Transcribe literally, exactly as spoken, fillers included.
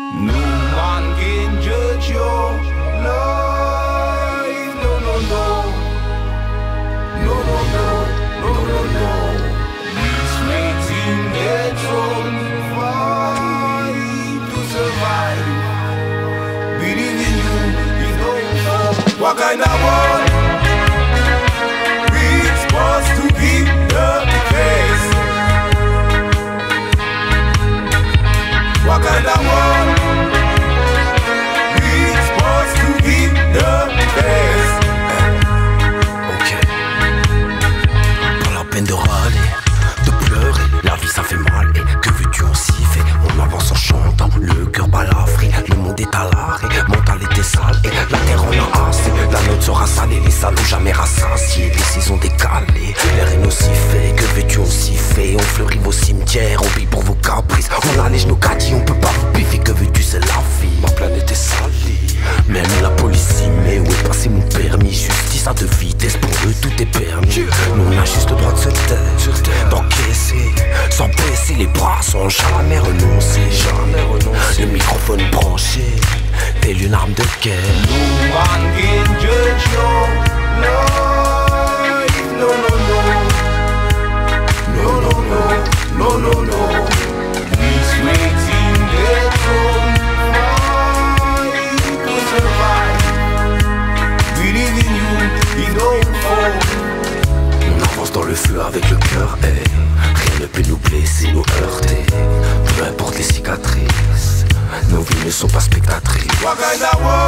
No man can judge your life. No, no, no. No, no, no. No, no, no. This waiting gets on fight to survive. Believe in you is going for. What kind of world we supposed to keep the face? What kind of world we supposed to keep the face? Ok. Pas la peine de râler, de pleurer, la vie ça fait mal. Et que veux-tu on s'y fait? On avance en chantant, le cœur balafré. Le monde est à l'arrêt, mentalité sale. Et la terre en a assez, la note sera salée. Les salauds jamais rassasiés, les saisons décalées. L'air est nocifé, que veux-tu on s'y fait? On fleurit vos cimetières, on paye pour vos caprices. On allège nos caddies, on peut pas vous piffer. Que veux-tu c'est la vie, ma planète est salie. Même la police y met, où est passé mon permis? Justice à deux vitesses, pour eux tout est permis. Nous on a juste le droit de se taire, d'encaisser, sans baisser les bras, sans jamais renoncer. Jamais renoncer. Le microphone branché, tel une arme de guerre. No one can judge your life. No, no, no. No, no, no. No, no, no. This waiting gets on fight to survive. Believe in you, it don't fall. On avance dans le feu avec le cœur, hey. Rien ne peut nous blesser, nous heurter. Peu importe les cicatrices, nos vies ne sont pas spectatrices. What kind of world